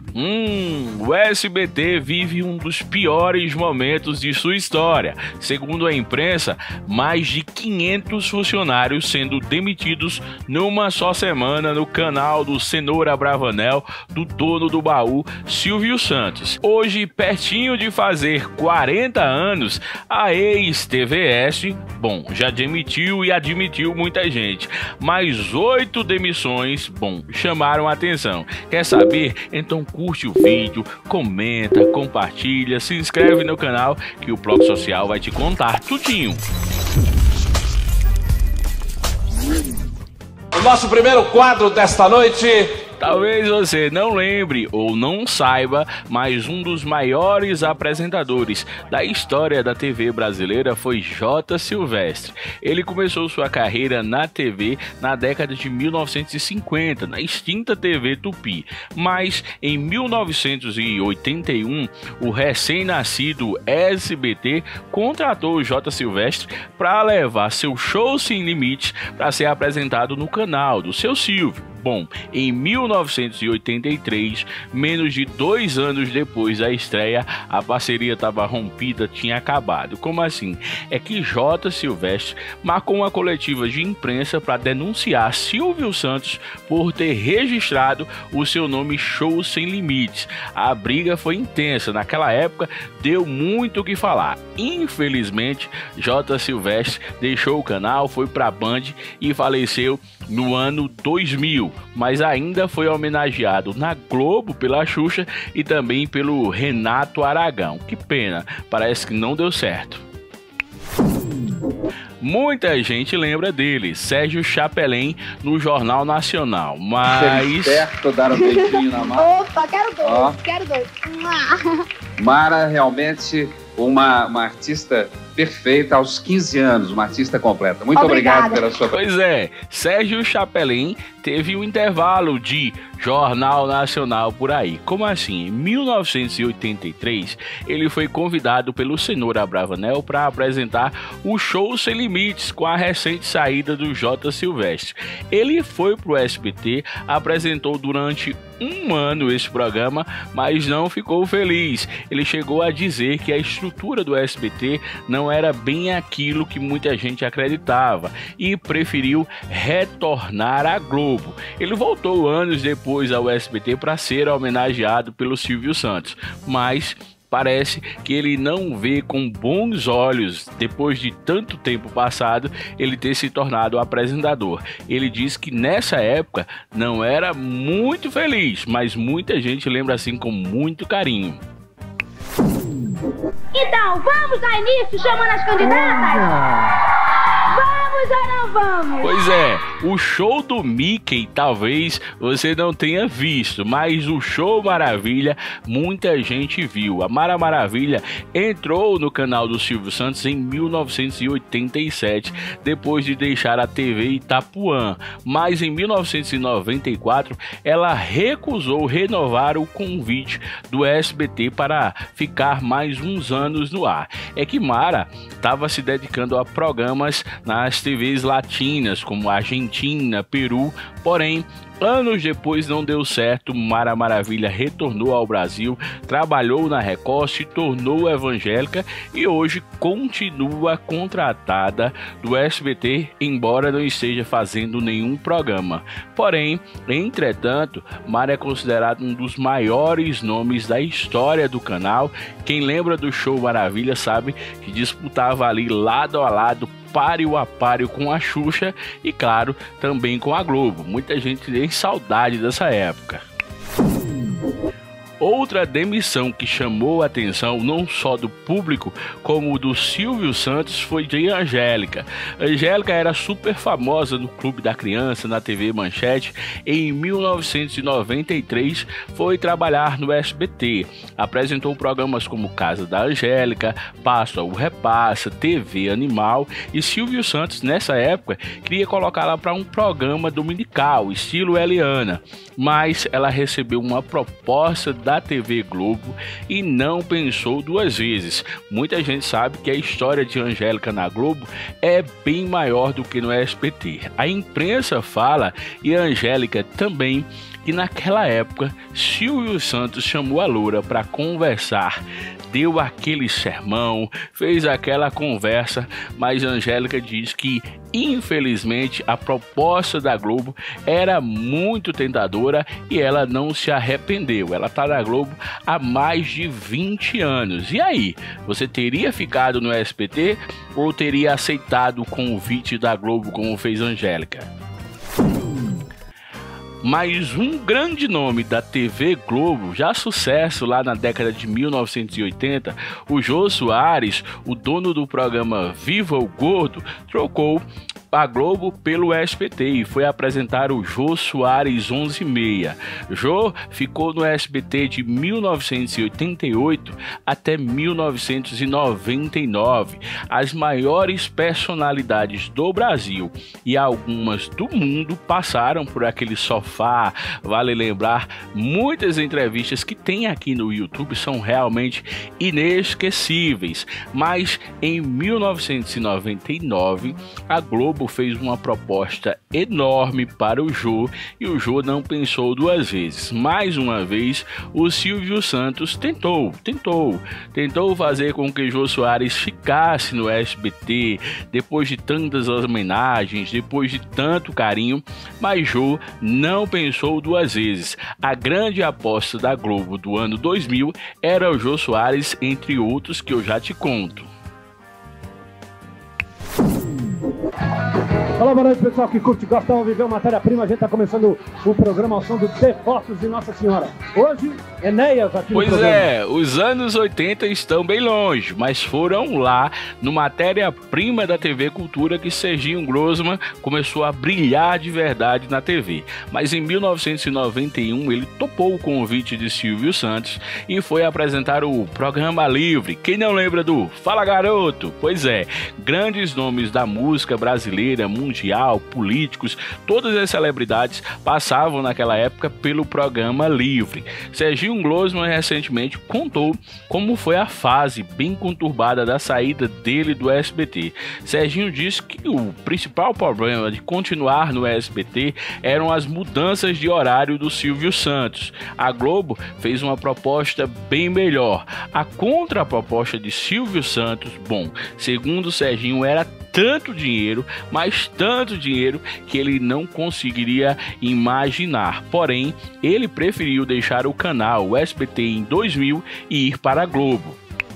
O SBT vive um dos piores momentos de sua história. Segundo a imprensa, mais de 500 funcionários sendo demitidos numa só semana no canal do Cenoura Bravanel do dono do baú, Silvio Santos. Hoje, pertinho de fazer 40 anos, a ex-TVS, já demitiu e admitiu muita gente. Mas 8 demissões, chamaram a atenção. Quer saber? Então curte o vídeo, comenta, compartilha, se inscreve no canal que o Bloco Social vai te contar tudinho. O nosso primeiro quadro desta noite. Talvez você não lembre ou não saiba, mas um dos maiores apresentadores da história da TV brasileira foi Jota Silvestre. Ele começou sua carreira na TV na década de 1950, na extinta TV Tupi. Mas em 1981, o recém-nascido SBT contratou Jota Silvestre para levar seu Show Sem Limites para ser apresentado no canal do seu Silvio. Em 1983, menos de 2 anos depois da estreia, a parceria estava rompida, tinha acabado. Como assim? É que Jota Silvestre marcou uma coletiva de imprensa para denunciar Silvio Santos por ter registrado o seu nome Show Sem Limites. A briga foi intensa, naquela época deu muito o que falar. Infelizmente, Jota Silvestre deixou o canal, foi para a Band e faleceu no ano 2000, mas ainda foi homenageado na Globo pela Xuxa e também pelo Renato Aragão. Que pena, parece que não deu certo. Muita gente lembra dele, Sérgio Chapelin, no Jornal Nacional, mas... Certo, dar um beijinho na Mara. Opa, quero dois, quero dois. Mara, realmente uma artista perfeita aos 15 anos, uma artista completa. Muito obrigado pela sua... Pois é, Sérgio Chapelin teve um intervalo de Jornal Nacional por aí. Como assim? Em 1983, ele foi convidado pelo Cenoura Bravanel para apresentar o Show Sem Limites com a recente saída do Jota Silvestre. Ele foi pro SBT, apresentou durante um ano esse programa, mas não ficou feliz. Ele chegou a dizer que a estrutura do SBT não era bem aquilo que muita gente acreditava e preferiu retornar à Globo. Ele voltou anos depois ao SBT para ser homenageado pelo Silvio Santos, mas parece que ele não vê com bons olhos, depois de tanto tempo passado, ele ter se tornado apresentador. Ele diz que nessa época não era muito feliz, mas muita gente lembra assim com muito carinho. Então, vamos dar início chamando as candidatas? Vamos ou não vamos? Pois é, o show do Mickey talvez você não tenha visto, mas o Show Maravilha muita gente viu. A Mara Maravilha entrou no canal do Silvio Santos em 1987, depois de deixar a TV Itapuã, mas em 1994 ela recusou renovar o convite do SBT para ficar mais uns anos no ar. É que Mara estava se dedicando a programas nas TVs latinas, como Argentina, Peru, porém, anos depois não deu certo. Mara Maravilha retornou ao Brasil, trabalhou na Record, se tornou evangélica e hoje continua contratada do SBT, embora não esteja fazendo nenhum programa. Porém, entretanto, Mara é considerada um dos maiores nomes da história do canal. Quem lembra do Show Maravilha sabe que disputava ali lado a lado, páreo a páreo com a Xuxa e, claro, também com a Globo. Muita gente tem saudade dessa época. Outra demissão que chamou a atenção não só do público como do Silvio Santos foi de Angélica. Angélica era super famosa no Clube da Criança, na TV Manchete. Em 1993 foi trabalhar no SBT. Apresentou programas como Casa da Angélica, Passa ou Repassa, TV Animal, e Silvio Santos nessa época queria colocá-la para um programa dominical, estilo Eliana, mas ela recebeu uma proposta da TV Globo e não pensou duas vezes. Muita gente sabe que a história de Angélica na Globo é bem maior do que no SBT. A imprensa fala, e a Angélica também, que naquela época Silvio Santos chamou a loura para conversar, deu aquele sermão, fez aquela conversa, mas Angélica diz que infelizmente a proposta da Globo era muito tentadora e ela não se arrependeu. Ela está na Globo há mais de 20 anos. E aí, você teria ficado no SBT ou teria aceitado o convite da Globo como fez Angélica? Mas um grande nome da TV Globo, já sucesso lá na década de 1980, o Jô Soares, o dono do programa Viva o Gordo, trocou a Globo pelo SBT e foi apresentar o Jô Soares 11:30. Jô ficou no SBT de 1988 até 1999. As maiores personalidades do Brasil e algumas do mundo passaram por aquele sofá. Vale lembrar, muitas entrevistas que tem aqui no YouTube são realmente inesquecíveis. Mas em 1999, a Globo fez uma proposta enorme para o Jô e o Jô não pensou duas vezes. Mais uma vez, o Silvio Santos tentou fazer com que Jô Soares ficasse no SBT depois de tantas homenagens, depois de tanto carinho, mas Jô não pensou duas vezes. A grande aposta da Globo do ano 2000 era o Jô Soares, entre outros que eu já te conto. Olá, boa noite, pessoal que curte, gosta de viver matéria-prima. A gente está começando o programa ao som do Devotos de Nossa Senhora. Hoje, Enéas aqui no programa. Pois é, os anos 80 estão bem longe, mas foram lá no matéria-prima da TV Cultura que Serginho Grossman começou a brilhar de verdade na TV. Mas em 1991 ele topou o convite de Silvio Santos e foi apresentar o Programa Livre. Quem não lembra do Fala Garoto? Pois é, grandes nomes da música brasileira, mundial, políticos, todas as celebridades passavam naquela época pelo Programa Livre. Serginho Grossman recentemente contou como foi a fase bem conturbada da saída dele do SBT. Serginho disse que o principal problema de continuar no SBT eram as mudanças de horário do Silvio Santos. A Globo fez uma proposta bem melhor. A contraproposta de Silvio Santos, bom, segundo Serginho, era tanto dinheiro, mas tanto dinheiro que ele não conseguiria imaginar. Porém, ele preferiu deixar o canal, o SBT, em 2000 e ir para a Globo.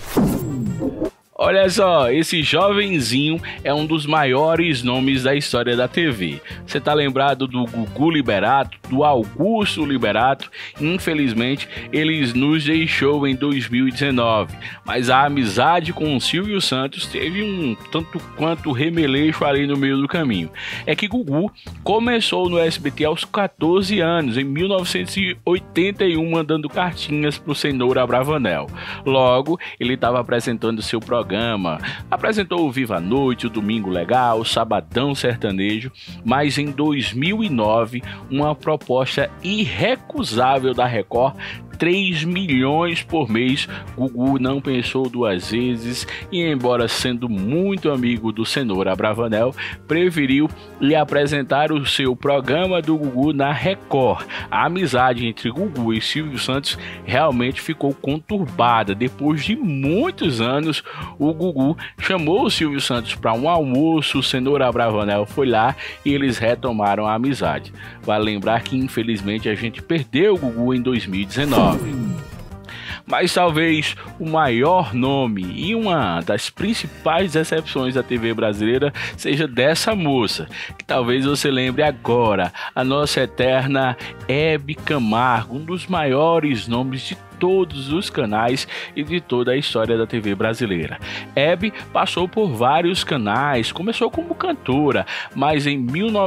Olha só, esse jovenzinho é um dos maiores nomes da história da TV. Você tá lembrado do Gugu Liberato, do Augusto Liberato? Infelizmente, ele nos deixou em 2019. Mas a amizade com o Silvio Santos teve um tanto quanto remeleixo ali no meio do caminho. É que Gugu começou no SBT aos 14 anos, em 1981, mandando cartinhas pro Cenoura Abravanel. Logo, ele estava apresentando seu programa, apresentou o Viva a Noite, o Domingo Legal, o Sabadão Sertanejo, mas em 2009, uma proposta irrecusável da Record, 3 milhões por mês. Gugu não pensou duas vezes e, embora sendo muito amigo do Cenoura Abravanel, preferiu lhe apresentar o seu programa do Gugu na Record. A amizade entre Gugu e Silvio Santos realmente ficou conturbada. Depois de muitos anos, o Gugu chamou o Silvio Santos para um almoço, o Cenoura Abravanel foi lá e eles retomaram a amizade. Vale lembrar que, infelizmente, a gente perdeu o Gugu em 2019. Mas talvez o maior nome e uma das principais decepções da TV brasileira seja dessa moça, que talvez você lembre agora, a nossa eterna Hebe Camargo, um dos maiores nomes de todos os canais e de toda a história da TV brasileira. Hebe passou por vários canais, começou como cantora, mas em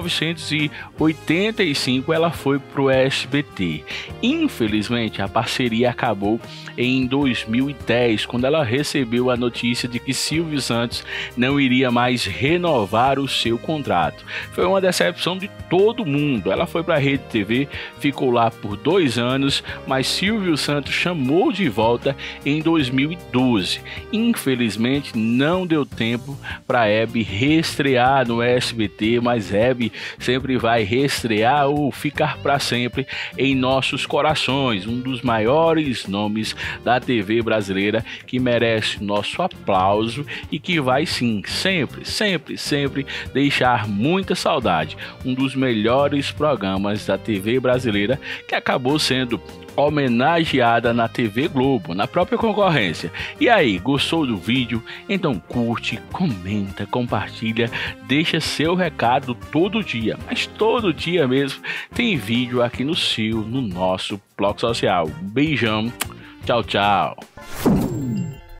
1985 ela foi pro SBT. Infelizmente, a parceria acabou em 2010, quando ela recebeu a notícia de que Silvio Santos não iria mais renovar o seu contrato. Foi uma decepção de todo mundo. Ela foi para a Rede TV, ficou lá por 2 anos, mas Silvio Santos chamou de volta em 2012. Infelizmente não deu tempo para Hebe reestrear no SBT, mas Hebe sempre vai reestrear ou ficar para sempre em nossos corações, um dos maiores nomes da TV brasileira que merece nosso aplauso e que vai sim sempre deixar muita saudade. Um dos melhores programas da TV brasileira que acabou sendo homenageada na TV Globo, na própria concorrência. E aí, gostou do vídeo? Então curte, comenta, compartilha, deixa seu recado todo dia, mas todo dia mesmo tem vídeo aqui no nosso blog social. Beijão, tchau, tchau.